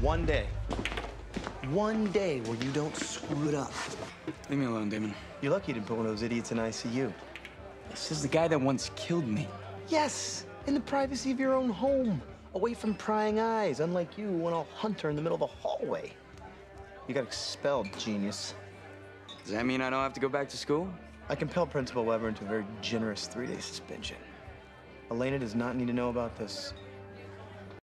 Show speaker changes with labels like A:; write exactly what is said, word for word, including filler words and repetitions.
A: one day. One day where you don't screw it up.
B: Leave me alone, Damon.
A: You're lucky you didn't put one of those idiots in I C U.
B: This is the guy that once killed me.
A: Yes, in the privacy of your own home, away from prying eyes, unlike you, who went all hunter in the middle of the hallway. You got expelled, genius.
B: Does that mean I don't have to go back to school?
A: I compelled Principal Weber into a very generous three-day suspension. Elena does not need to know about this.